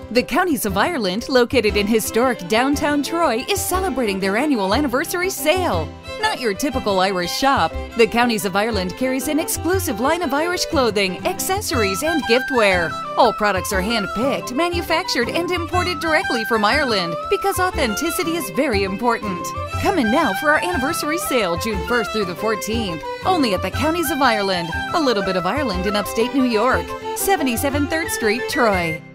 The Counties of Ireland, located in historic downtown Troy, is celebrating their annual anniversary sale. Not your typical Irish shop, the Counties of Ireland carries an exclusive line of Irish clothing, accessories, and giftware. All products are hand-picked, manufactured, and imported directly from Ireland because authenticity is very important. Come in now for our anniversary sale June 1st through the 14th, only at the Counties of Ireland, a little bit of Ireland in upstate New York, 77 3rd Street, Troy.